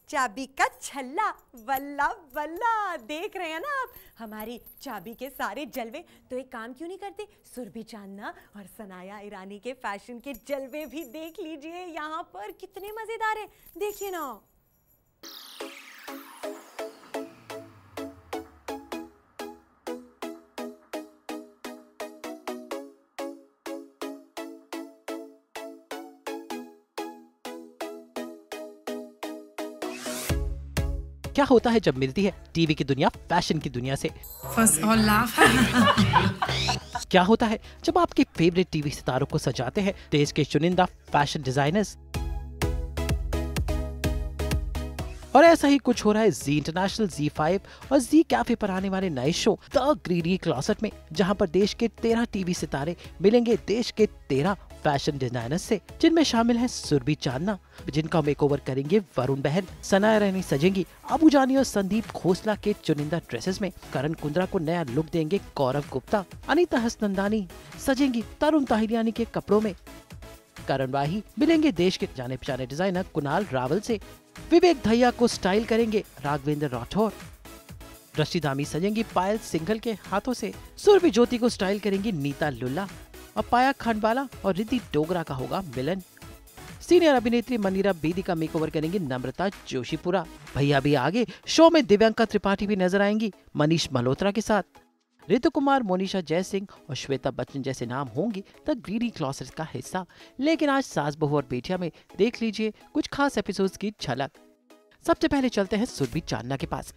चाबी का छल्ला, वल्ला वल्ला। देख रहे हैं ना आप हमारी चाबी के सारे जलवे। तो एक काम क्यों नहीं करते, सुरभि चांदना और सनाया ईरानी के फैशन के जलवे भी देख लीजिए। यहाँ पर कितने मजेदार है, देखिए ना। क्या होता है जब मिलती है टीवी की दुनिया फैशन की दुनिया से? First all laugh. क्या होता है जब आपके फेवरेट टीवी सितारों को सजाते हैं देश के चुनिंदा फैशन डिजाइनर्स? और ऐसा ही कुछ हो रहा है जी इंटरनेशनल, Zee और Zee कैफे पर आने वाले नए शो द ग्रीडी क्लॉसेट में, जहां पर देश के 13 टीवी सितारे मिलेंगे देश के 13 फैशन डिजाइनर्स से, जिनमें शामिल है सुरभि चांदना, जिनका मेकओवर करेंगे वरुण बहन। सनाया ईरानी सजेंगी अबू जानी और संदीप खोसला के चुनिंदा ड्रेसेस में। करण कुंद्रा को नया लुक देंगे गौरव गुप्ता। अनीता हसनंदानी सजेंगी तरुण ताहिरियानी के कपड़ों में। करण वाही मिलेंगे देश के जाने पहचाने डिजाइनर कुणाल रावल से। विवेक दहिया को स्टाइल करेंगे राघवेंद्र राठौर। दृष्टि धामी सजेंगी पायल सिंघल के हाथों से। सुरभि ज्योति को स्टाइल करेंगी नीता लुल्ला। और पाया खंडवाला और रिद्धि डोगरा का होगा मिलन। सीनियर अभिनेत्री मनीरा बेदी का मेकओवर करेंगी नम्रता जोशीपुरा। भैया भी आगे शो में दिव्यांका त्रिपाठी भी नजर आएंगी मनीष मल्होत्रा के साथ। ऋतु कुमार, मोनिशा जयसिंह और श्वेता बच्चन जैसे नाम होंगी द ग्रीडी क्लॉसेट का हिस्सा। लेकिन आज सास, बहू और बेटियां में देख लीजिए कुछ खास एपिसोड्स की झलक। सबसे पहले चलते हैं सुरभि चांदना के पास।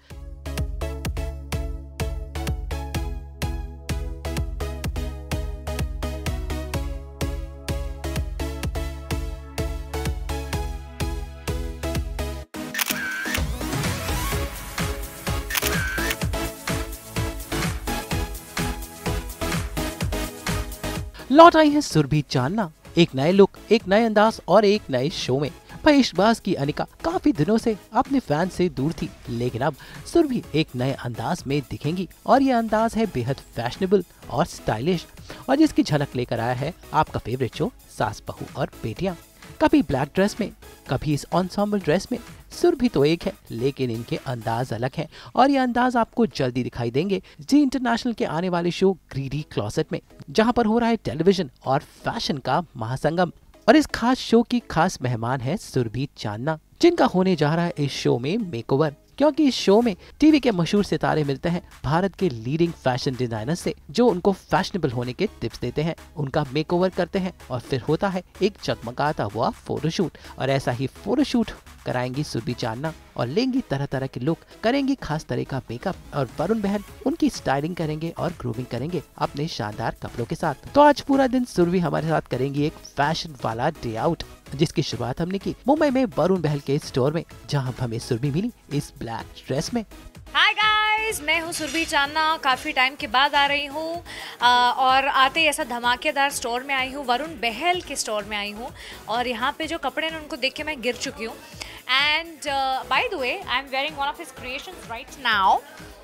लौट आई है सुरभि चांदना, एक नए लुक, एक नए अंदाज और एक नए शो में। भाई इश्कबाज की अनिका काफी दिनों से अपने फैन से दूर थी, लेकिन अब सुरभि एक नए अंदाज में दिखेंगी और ये अंदाज है बेहद फैशनेबल और स्टाइलिश, और जिसकी झलक लेकर आया है आपका फेवरेट शो सास, बहू और बेटियां। कभी ब्लैक ड्रेस में, कभी इस एंसेंबल ड्रेस में। सुरभि तो एक है, लेकिन इनके अंदाज अलग हैं, और ये अंदाज आपको जल्दी दिखाई देंगे जी इंटरनेशनल के आने वाले शो ग्रीडी क्लॉसेट में, जहां पर हो रहा है टेलीविजन और फैशन का महासंगम। और इस खास शो की खास मेहमान है सुरभि चांदना, जिनका होने जा रहा है इस शो में मेकओवर। क्योंकि इस शो में टीवी के मशहूर सितारे मिलते हैं भारत के लीडिंग फैशन डिजाइनर से, जो उनको फैशनेबल होने के टिप्स देते हैं, उनका मेकओवर करते हैं, और फिर होता है एक चकमकाता हुआ फोटोशूट। और ऐसा ही फोटोशूट कराएंगी सुरभि चांदना और लेंगी तरह तरह के लुक, करेंगी खास तरह का मेकअप, और वरुण बहन उनकी स्टाइलिंग करेंगे और ग्रूमिंग करेंगे अपने शानदार कपड़ों के साथ। तो आज पूरा दिन सुरभि हमारे साथ करेंगी एक फैशन वाला डे आउट, जिसकी शुरुआत हमने की मुंबई में वरुण बहल के स्टोर में, जहां हमें सुरभि मिली इस ब्लैक ड्रेस में। हाय गाइस, मैं हूँ सुरभि चांदना, काफ़ी टाइम के बाद आ रही हूँ और आते ही ऐसा धमाकेदार स्टोर में आई हूँ, वरुण बहल के स्टोर में आई हूँ। और यहाँ पे जो कपड़े हैं उनको देख के मैं गिर चुकी हूँ। And by the way, I am wearing one of his creations right now,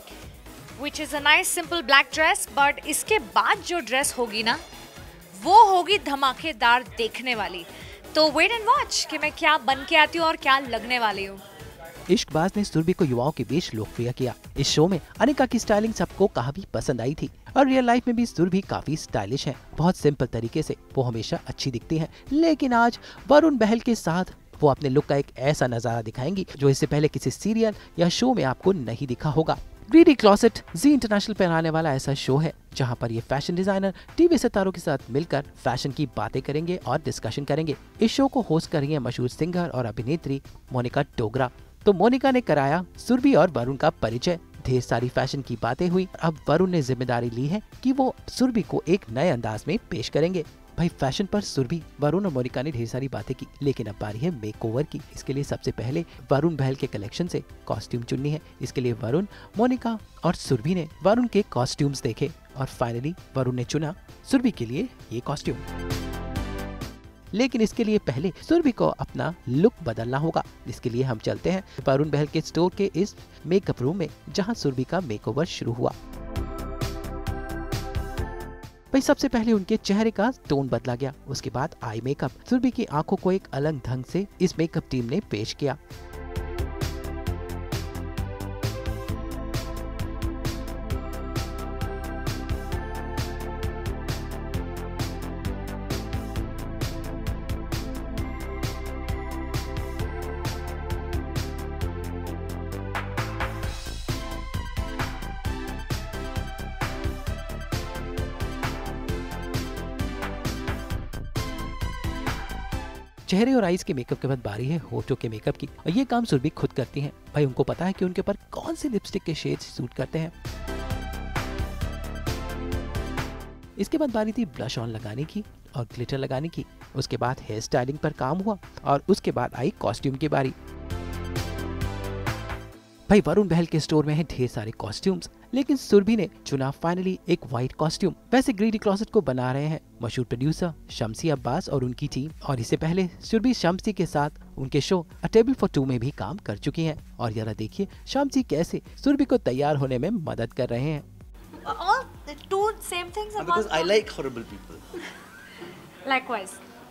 which is a nice simple black dress. But इसके बाद जो ड्रेस होगी ना, वो होगी धमाकेदार देखने वाली। तो वेट एंड वॉच कि मैं क्या बन के आती हूँ और क्या लगने वाली हूँ। इश्कबाज ने सुरभि को युवाओं के बीच लोकप्रिय किया। इस शो में अनिका की स्टाइलिंग सबको काफी पसंद आई थी, और रियल लाइफ में भी सुरभि काफी स्टाइलिश है। बहुत सिंपल तरीके से वो हमेशा अच्छी दिखती है, लेकिन आज वरुण बहल के साथ वो अपने लुक का एक ऐसा नजारा दिखाएंगी जो इससे पहले किसी सीरियल या शो में आपको नहीं दिखा होगा। ग्रीडी क्लॉसेट जी इंटरनेशनल पर आने वाला ऐसा शो है जहां पर ये फैशन डिजाइनर टीवी सितारों के साथ मिलकर फैशन की बातें करेंगे और डिस्कशन करेंगे। इस शो को होस्ट कर रही है मशहूर सिंगर और अभिनेत्री मोनिका डोगरा। तो मोनिका ने कराया सुरभि और वरुण का परिचय, ढेर सारी फैशन की बातें हुई। अब वरुण ने जिम्मेदारी ली है कि वो सुरभि को एक नए अंदाज में पेश करेंगे। भाई फैशन पर सुरभि, वरुण और मोनिका ने ढेर सारी बातें की, लेकिन अब बारी है मेकओवर की। इसके लिए सबसे पहले वरुण बहल के कलेक्शन से कॉस्ट्यूम चुननी है। इसके लिए वरुण, मोनिका और सुरभि ने वरुण के कॉस्ट्यूम्स देखे, और फाइनली वरुण ने चुना सुरभि के लिए ये कॉस्ट्यूम। लेकिन इसके लिए पहले सुरभि को अपना लुक बदलना होगा। इसके लिए हम चलते हैं वरुण बहल के स्टोर के इस मेकअप रूम में, जहां सुरभि का मेकओवर शुरू हुआ। भाई सबसे पहले उनके चेहरे का टोन बदला गया, उसके बाद आई मेकअप। सुरभि की आंखों को एक अलग ढंग से इस मेकअप टीम ने पेश किया। चेहरे और आईज के मेकअप के बाद बारी है होठों के मेकअप की, और ये काम सुरभि खुद करती हैं। भाई उनको पता है कि उनके ऊपर कौन से लिपस्टिक के शेड्स सूट करते हैं। इसके बाद बारी थी ब्लश ऑन लगाने की और ग्लिटर लगाने की। उसके बाद हेयर स्टाइलिंग पर काम हुआ और उसके बाद आई कॉस्ट्यूम की बारी। भाई वरुण बहल के स्टोर में है ढेर सारे कॉस्ट्यूम्स, लेकिन सुरभि ने चुना फाइनली एक व्हाइट कॉस्ट्यूम। वैसे ग्रीडी क्लोसेट को बना रहे हैं मशहूर प्रोड्यूसर शम्सी अब्बास और उनकी टीम, और इससे पहले सुरभि शम्सी के साथ उनके show a table for two में भी काम कर चुकी हैं। और जरा देखिए शम्सी कैसे सुरभि को तैयार होने में मदद कर रहे हैं। All the two same things about Because I like horrible people. Likewise.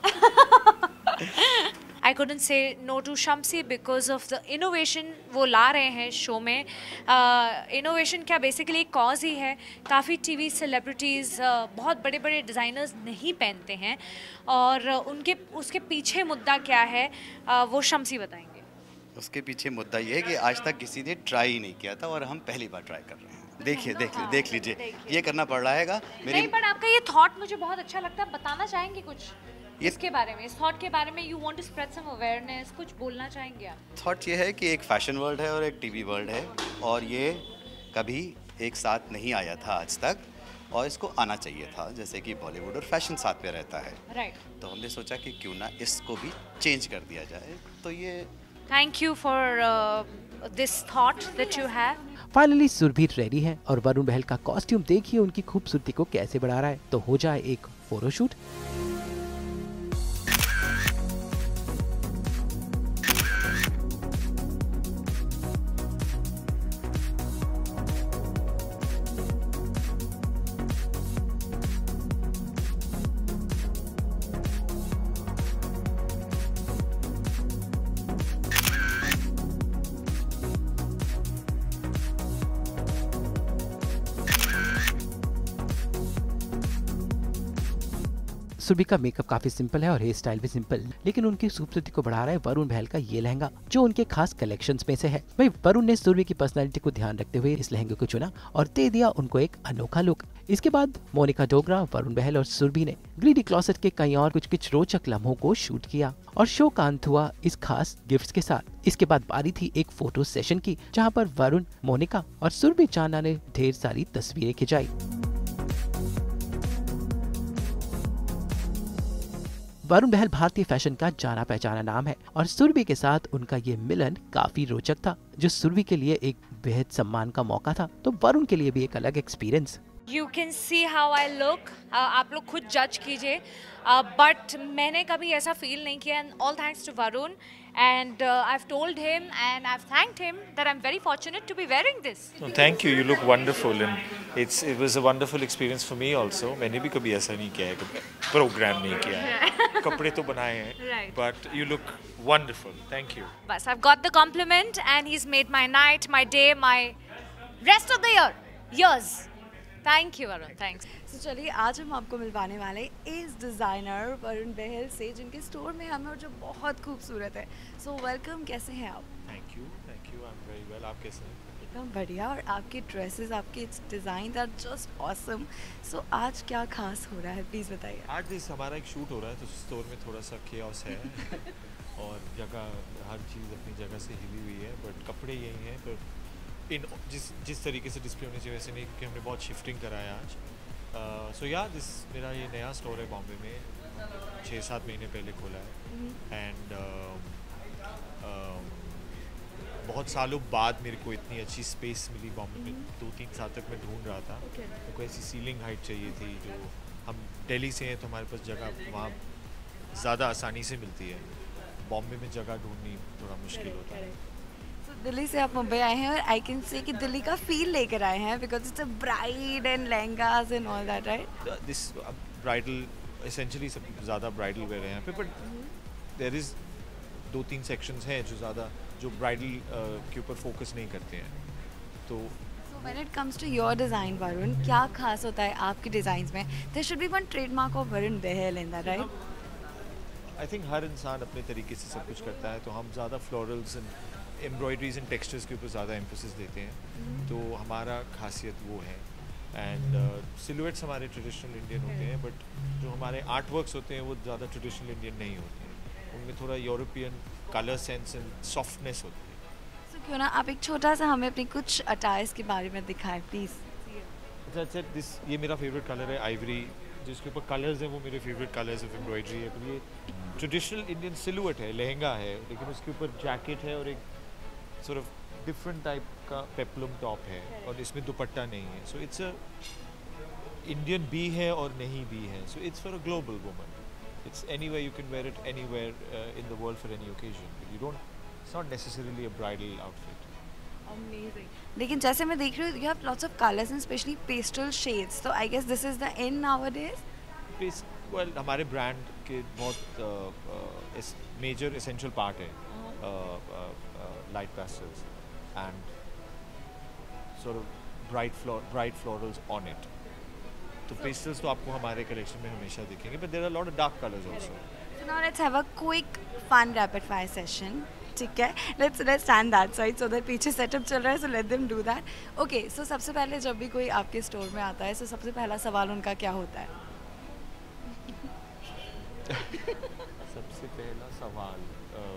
I couldn't say no to Shamsi because of the innovation वो ला रहे हैं शो में। Innovation क्या बेसिकली एक कॉज ही है। काफ़ी टीवी सेलिब्रिटीज़ बहुत बड़े बड़े डिज़ाइनर्स नहीं पहनते हैं, और उसके पीछे मुद्दा क्या है वो शम्सी बताएंगे। उसके पीछे मुद्दा ये है कि आज तक किसी ने ट्राई ही नहीं किया था और हम पहली बार ट्राई कर रहे हैं। देख लीजिए ये करना पड़ रहा है। नहीं, पर आपका ये थॉट मुझे बहुत अच्छा लगता है। बताना चाहेंगे कुछ इसके बारे में, इस थॉट के बारे में? You want to spread some awareness, कुछ बोलना चाहेंगे आप? थॉट ये है कि एक फैशन वर्ल्ड है और एक टीवी वर्ल्ड है, और ये कभी एक साथ नहीं आया था आज तक, और इसको आना चाहिए था। जैसे कि बॉलीवुड और फैशन साथ में रहता है, राइट। तो हमने सोचा कि क्यों ना इसको भी चेंज कर दिया जाए। तो ये thank you for this thought that you have. Finally Surbhi ready है और वरुण बहल का कॉस्ट्यूम देखिए उनकी खूबसूरती को कैसे बढ़ा रहा है। तो हो जाए एक फोटोशूट। सुरभि का मेकअप काफी सिंपल है और हेयर स्टाइल भी सिंपल, लेकिन उनकी खूबसूरती को बढ़ा रहा है वरुण बहल का ये लहंगा, जो उनके खास कलेक्शंस में से है। भाई वरुण ने सुरभि की पर्सनालिटी को ध्यान रखते हुए इस लहंगे को चुना और दे दिया उनको एक अनोखा लुक। इसके बाद मोनिका डोगरा, वरुण बहल और सुरभि ने ग्रीडी क्लोसेट के कई और कुछ रोचक लम्हों को शूट किया और शो का अंत हुआ इस खास गिफ्ट्स के साथ। इसके बाद बारी थी एक फोटो सेशन की, जहाँ पर वरुण, मोनिका और सुरभि चांदना ने ढेर सारी तस्वीरें खिंचाई। वरुण बहल भारतीय फैशन का जाना पहचाना नाम है और सुरभि के साथ उनका ये मिलन काफी रोचक था, जो सुरभि के लिए एक बेहद सम्मान का मौका था, तो वरुण के लिए भी एक अलग experience. You can see how I look, आप लोग खुद जज कीजिए, बट मैंने कभी ऐसा फील नहीं किया, and all thanks to Varun, and I've told him and I've thanked him that I'm very fortunate to be wearing this. No, thank you. You look wonderful, and it was a wonderful experience for me also. मैंने भी कभी ऐसा नहीं किया है, कभी programme नहीं किया है, कपड़े तो बनाए हैं, Right. but you look wonderful. Thank you. बस I've got the compliment and he's made my night, my day, my rest of the years. Thank you Varun, thanks. तो चलिए आज हम आपको मिलवाने वाले इस डिज़ाइनर वरुण बहल से, जिनके स्टोर में हमें और जो बहुत खूबसूरत है। सो वेलकम, कैसे हैं आप? Thank you. I'm very well. आप कैसे हैं? एकदम बढ़िया, और आपके ड्रेसेस, आपके design are just awesome. So आज क्या खास हो रहा है, प्लीज़ बताइए। आज दिस हमारा एक शूट हो रहा है, तो स्टोर में थोड़ा सा chaos है और जगह, हर चीज़ अपनी जगह से हिली हुई है, बट कपड़े यही हैं, पर जिस तरीके से डिस्प्ले होने चाहिए वैसे नहीं, क्योंकि हमने बहुत शिफ्टिंग करा है आज। सो या दिस मेरा ये नया स्टोर है बॉम्बे में, 6-7 महीने पहले खोला है, एंड बहुत सालों बाद मेरे को इतनी अच्छी स्पेस मिली बॉम्बे में। 2-3 साल तक मैं ढूंढ रहा था, मेरे को ऐसी सीलिंग हाइट चाहिए थी, जो हम दिल्ली से हैं तो हमारे पास जगह वहाँ ज़्यादा आसानी से मिलती है, बॉम्बे में जगह ढूंढनी थोड़ा मुश्किल होता है। दिल्ली से आप मुंबई आए हैं और आई कैन से कि दिल्ली का फील लेकर आए हैं, because it's a bride and lehengas and all that, right? This bridal, essentially सब ज़्यादा ब्राइडल वेयर है यहाँ पे, बट देयर इज़ 2-3 सेक्शंस हैं जो ज़्यादा, जो ब्राइडल के ऊपर फोकस नहीं करते हैं। तो when it comes to your design Varun, क्या खास होता है आपके डिज़ाइंस में? There should be one trademark of Varun Bahl in that, right? I think हर इंसान अपने तरीके से सब कुछ करता है, तो हम ज़्यादा florals and embroideries and textures के ऊपर ज़्यादा एम्फोसिस देते हैं, तो हमारा खासियत वो है। एंड सिलुएट्स हमारे ट्रेडिशनल इंडियन होते हैं, बट जो हमारे आर्ट वर्क्स होते हैं वो ज़्यादा ट्रेडिशनल इंडियन नहीं होते हैं। उनमें थोड़ा European colour sense and softness होती है। So, क्यों ना आप एक छोटा सा हमें अपनी कुछ अटायर्स के बारे में दिखाएं प्लीज़। ये मेरा फेवरेट कलर है आइवरी, जिसके ऊपर कलर्स हैं वो मेरे फेवरेट कलर्स ऑफ एम्ब्रॉयडरी है। तो ये ट्रेडिशनल इंडियन सिलुएट है, लहंगा है, लेकिन उसके ऊपर जैकेट है और एक sort of डिफरेंट टाइप का पेप्लम टॉप है और इसमें दुपट्टा नहीं है। सो इट्स अ इंडियन भी है और नहीं भी है। So it's for a global woman. It's anywhere you can wear it anywhere in the world for any occasion. You don't, it's not necessarily a bridal outfit. Amazing. लेकिन जैसे मैं देख रही हूँ you have lots of colours and specially pastel shades, तो I guess this is the in nowadays. Well हमारे brand के बहुत मेजर एसेंशियल पार्ट है light pastels and sort of bright florals on it. तो पेस्टल्स तो आपको हमारे collection में हमेशा दिखेंगे, but there are a lot of dark colors also. So now let's have a quick fun rapid fire session. ठीक है, let's stand that side so that पीछे सेटअप चल रहा है, so let them do that. Okay, so सबसे पहले जब भी कोई आपके स्टोर में आता है, so सबसे पहला सवाल उनका क्या होता है? सबसे पहला सवाल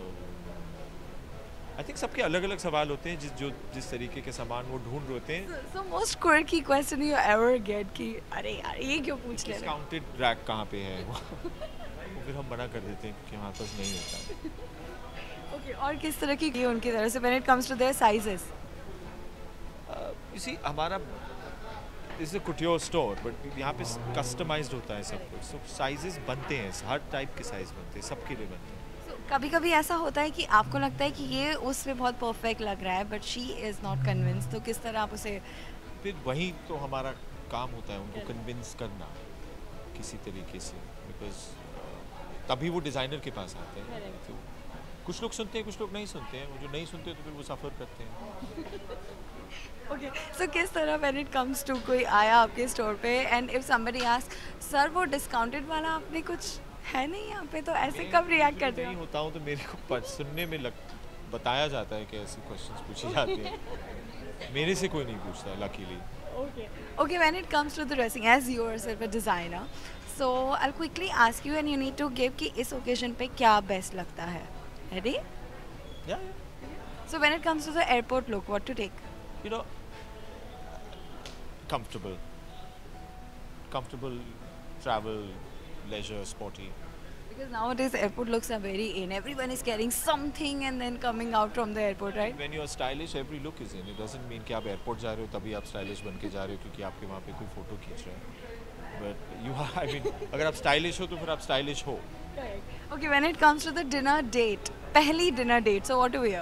आई थिंक सबके अलग अलग सवाल होते हैं जिस तरीके के सामान वो ढूंढ रहे होते हैं। So most quirky question you ever get कि अरे यार ये क्यों पूछ ले रहे? डिस्काउंटेड रैक कहाँ पे है वो फिर हम मना कर देते हैं कि हमारे पास नहीं होता। Okay, और किस तरह की उनकी तरफ से when it comes to their sizes? You see, हमारा इस कुटियोर स्टोर, बट यहाँ पे कस्टमाइज्ड होता है सब कुछ। सो साइजेस बनते हैं, हर टाइप के साइज बनते हैं, सबके लिए बनते हैं। कभी कभी ऐसा होता है कि आपको लगता है कि ये उसमें बहुत परफेक्ट लग रहा है but she is not convince, तो किस तरह आप उसे? फिर वही तो हमारा काम होता है, उनको कन्विंस करना किसी तरीके से, बिकॉज तभी वो डिज़ाइनर के पास आते हैं। तो कुछ लोग सुनते हैं, कुछ लोग नहीं सुनते हैं। वो जो नहीं सुनते तो फिर वो सफ़र करते हैं। ओके, सो किस तरह व्हेन इट कम्स टू कोई आया आपके स्टोर पे and if somebody ask sir वो डिस्काउंटेड वाला आपने कुछ है नहीं यहाँ पे, तो ऐसे कब रिएक्ट करते नहीं हो? होता हूँ तो मेरे को सुनने में बताया जाता है कि ऐसे क्वेश्चंस पूछे जाते हैं। मेरे से कोई नहीं पूछता luckily. Okay, when it comes to the dressing, as you yourself a designer, so I'll quickly ask you and you need to give कि इस occasion पे क्या best लगता है. Ready? Yeah. So when it comes to the airport look, what to take? You know, comfortable travel, leisure, sporty. Because nowadays airport looks are very in. Everyone is carrying something and then coming out from the airport, right? When you are stylish, every look is in. It doesn't mean कि आप airport जा रहे हो तभी आप stylish बन के जा रहे हो क्योंकि आपके वहाँ पे कोई photo खींच रहा है. But you are, I mean, अगर आप stylish हो तो फिर आप stylish हो. Okay, when it comes to the dinner date, पहली dinner date, so what to wear?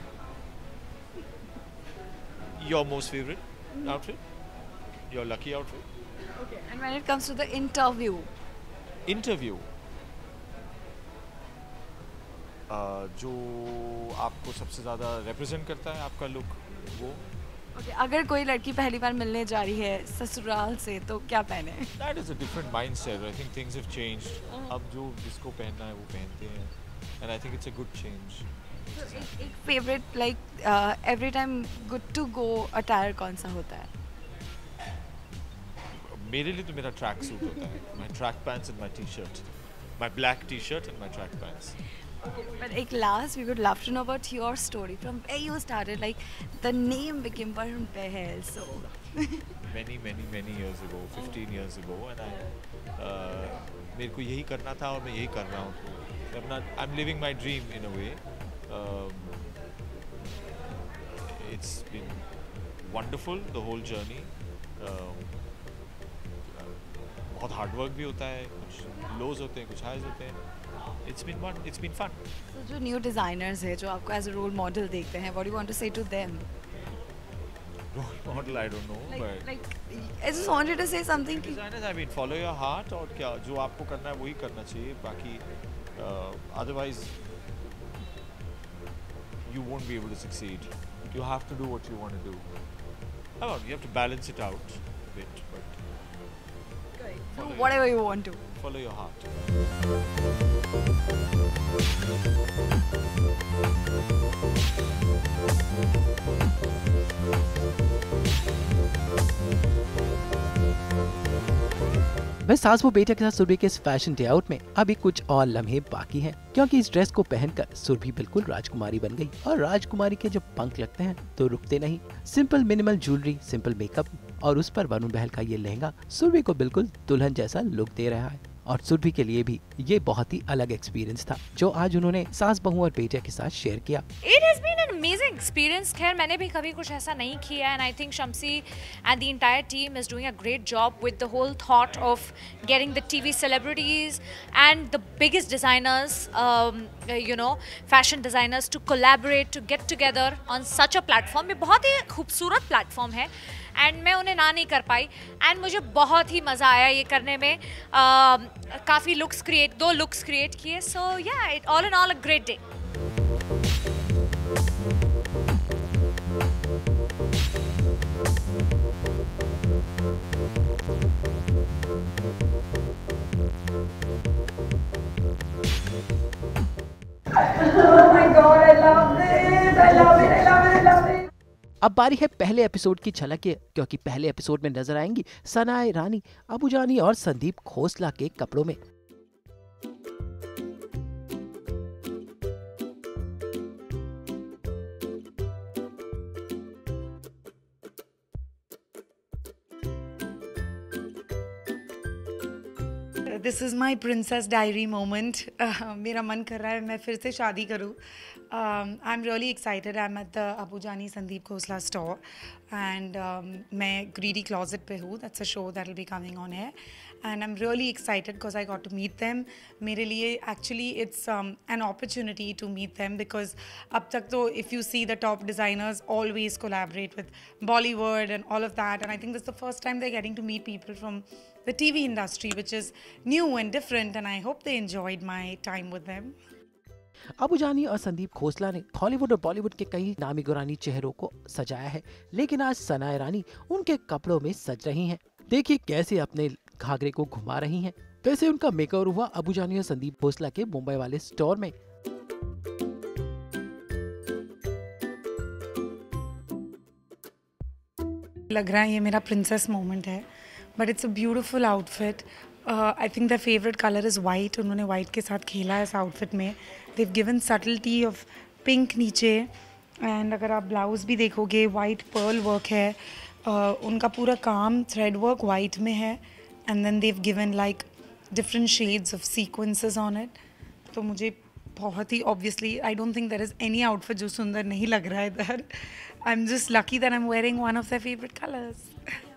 Your most favorite outfit? Your lucky outfit? Okay, and when it comes to the interview? Interview. जो आपको सबसे ज़्यादा represent करता है आपका look वो. Okay, अगर कोई लड़की पहली बार मिलने जा रही है ससुराल से तो क्या पहने? That is a different mindset. I think things have changed. अब जो जिसको पहनना है वो पहनते हैं. And I think it's a good change. So, एक favorite like every time good to go attire कौन सा होता है? मेरे लिए तो मेरा ट्रैक सूट होता है. My track pants and my t-shirt. My black t-shirt and my track pants. But like last, we would love to know about your story from where you started. Like the name became Varun Behel. So many years ago, 15 years ago, and I मेरे को यही करना था और मैं यही कर रहा हूँ. I'm living my dream in a way. It's been wonderful the whole journey. बहुत हार्ड वर्क भी होता है, कुछ लोज होते हैं, कुछ हाइज होते हैं. It's been fun. So जो new designers है जो आपको as a role model देखते हैं, what do you want to say to them? Role model, I don't know, but like I just wanted to say something. Designers, I mean, follow your heart और क्या जो आपको करना है वही करना चाहिए. बाकी otherwise you won't be able to succeed. You have to do what you want to do. You have to balance it out a bit, but Do whatever you want to. Follow your heart. वह सास व बेटिया के साथ सुरभि के इस fashion day out में अभी कुछ और लम्हे बाकी हैं, क्योंकि इस ड्रेस को पहनकर सुरभि बिल्कुल राजकुमारी बन गई। और राजकुमारी के जब पंख लगते हैं तो रुकते नहीं। Simple minimal jewellery, simple makeup और उस पर वरुण बहल का ये लहंगा सुरभि को बिल्कुल दुल्हन जैसा लुक दे रहा है। और सुरभि के लिए भी ये बहुत ही अलग एक्सपीरियंस था जो आज उन्होंने सास बहू और बेटिया के साथ शेयर किया। It has been an amazing experience. खैर मैंने भी कभी कुछ ऐसा नहीं किया and I think Shamsi and the entire team is doing a great job with the whole thought of getting the TV celebrities and the biggest designers, fashion designers to collaborate, to get together on such a platform. ये बहुत ही खूबसूरत platform है and मैं उन्हें ना नहीं कर पाई and मुझे बहुत ही मज़ा आया ये करने में। काफ़ी दो लुक्स क्रिएट किए, so yeah it all in all a great day. अब बारी है पहले एपिसोड की झलक की, क्योंकि पहले एपिसोड में नजर आएंगी सनाया ईरानी, अबू जानी और संदीप खोसला के कपड़ों में। This is my princess diary moment. मेरा मन कर रहा है मैं फिर से शादी करूँ। I am really excited. I am at the Abu Jani Sandeep Khosla store and मैं ग्रीडी क्लॉजेट पे हूँ। That's a show that will be coming on air and I am really excited because I got to meet them. मेरे लिए actually it's an opportunity to meet them because अब तक तो if you see the top designers always collaborate with Bollywood and all of that and I think this the first time they are getting to meet people from the TV industry, which is new and different, and I hope they enjoyed my time with them. Abu Jani और संदीप खोसला ने Hollywood और बॉलीवुड के कई नामी गुरानी चेहरों को सजाया है, लेकिन आज सनाया ईरानी उनके कपड़ों में सज रही हैं। देखिए कैसे अपने घाघरे को घुमा रही हैं। कैसे उनका मेकओवर हुआ अबू जानी और संदीप खोसला के मुंबई वाले स्टोर में। लग रहा है ये मेरा प्रिंसेस मोमेंट है, but it's a beautiful outfit. I think the favourite colour is white. उन्होंने वाइट के साथ खेला है इस आउटफिट में। They've given subtlety of pink नीचे एंड अगर आप ब्लाउज भी देखोगे वाइट पर्ल वर्क है। उनका पूरा काम थ्रेड वर्क वाइट में है and then they've given like different shades of sequences on it. तो मुझे बहुत ही obviously I don't think there is any outfit जो सुंदर नहीं लग रहा है इधर। I am just lucky that I am wearing one of the favourite colours.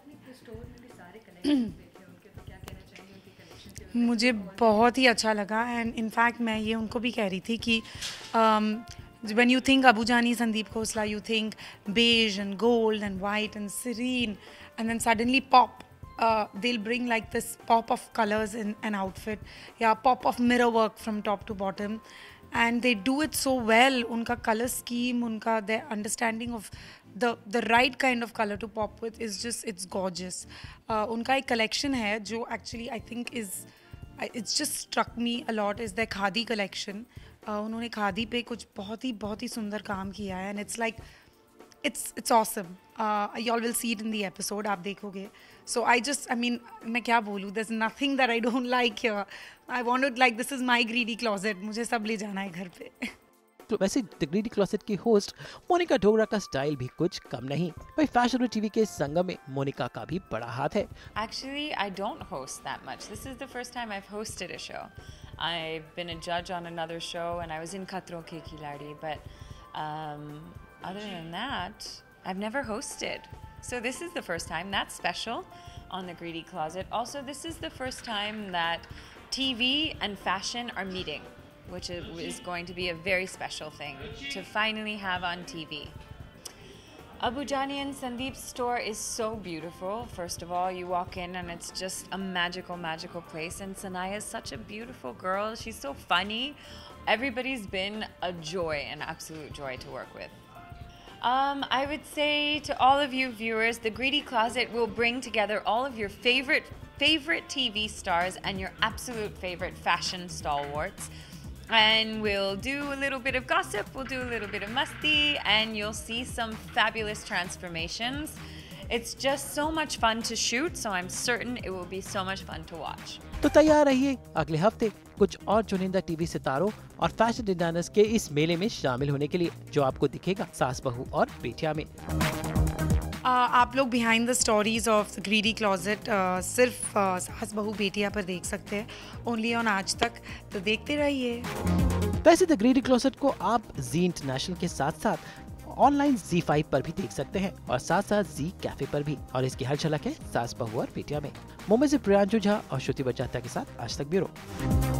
मुझे बहुत ही अच्छा लगा एंड इनफैक्ट मैं ये उनको भी कह रही थी कि when you think Abu Jani Sandeep Khosla, you think beige and gold and white and serene, and then suddenly pop. They'll bring like this pop of colors in an outfit, yeah, pop of mirror work from top to bottom, and they do it so well. Unka color scheme, unka their understanding of the right kind of color to pop with is just, it's gorgeous. Unka ek collection hai jo actually I think is, it's just struck me a lot, is their khadi collection. उन्होंने खादी पे कुछ बहुत ही सुंदर काम किया है and it's like it's awesome. You all will see it in the episode, आप देखोगे. So I mean मैं क्या बोलूँ, there's nothing that I don't like here. I wanted like this is my greedy closet. मुझे सब ले जाना है घर पे. तो वैसे द ग्रीडी क्लोसेट की होस्ट मोनिका डोगरा का स्टाइल भी कुछ कम नहीं. भाई फैशन और टीवी के संगम में मोनिका का भी बड़ा हाथ है. Actually, I don't host that much. This is the first time I've hosted a show. I've been a judge on another show and I was in Khatron Ke Khiladi, but other than that, I've never hosted. So this is the first time. That's special on the Greedy Closet. Also, this is the first time that TV and fashion are meeting, which is going to be a very special thing to finally have on TV. Abu Jani and Sandeep's store is so beautiful. First of all, you walk in and it's just a magical, magical place. And Sanaya is such a beautiful girl. She's so funny. Everybody's been a joy, an absolute joy to work with. I would say to all of you viewers, the Greedy Closet will bring together all of your favorite TV stars and your absolute favorite fashion stalwarts. And we'll do a little bit of gossip, we'll do a little bit of musti, and you'll see some fabulous transformations It's just so much fun to shoot, so I'm certain it will be so much fun to watch. तो तैयार रहिए अगले हफ्ते कुछ और चुनिंदा TV सितारों और फैशन डिजाइनर्स के इस मेले में शामिल होने के लिए, जो आपको दिखेगा सास बहू और बेटिया में। आप लोग behind the stories of the greedy closet सिर्फ सास बहू बेटिया पर देख सकते हैं, ओनली ऑन आज तक, तो देखते रहिए। वैसे द ग्रीडी क्लोजेट को आप जी इंटरनेशनल के साथ साथ ऑनलाइन Zee पर भी देख सकते हैं और साथ साथ Zee कैफे पर भी, और इसकी हर झलक है सास बहू और बेटिया में। मुंबई से प्रियांशु झा और श्रुति बचाता के साथ आज तक ब्यूरो।